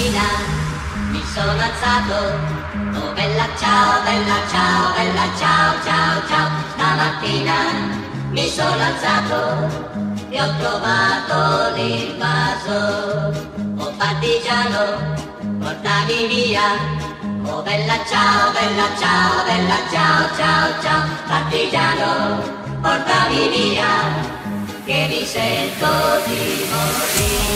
mattina mi sono alzato, oh bella ciao, bella ciao, bella ciao, ciao, ciao. Stamattina mi sono alzato e ho trovato l'invaso. Oh partigiano, portami via. Oh bella ciao, bella ciao, bella ciao, ciao, ciao. Partigiano, portami via, che mi sento di morire.